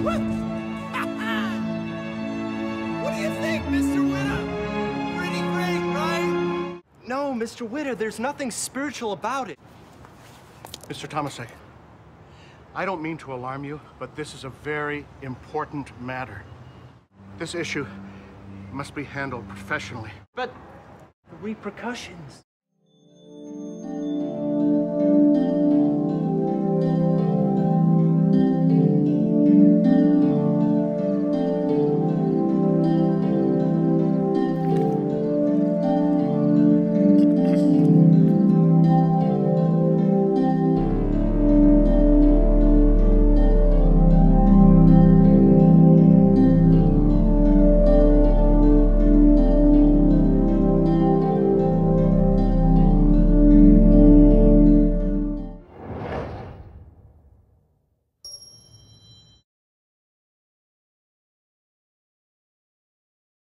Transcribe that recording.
What do you think, Mr. Witter? Pretty great, right? No, Mr. Witter, there's nothing spiritual about it. Mr. Thomasek, I don't mean to alarm you, but this is a very important matter. This issue must be handled professionally. But the repercussions.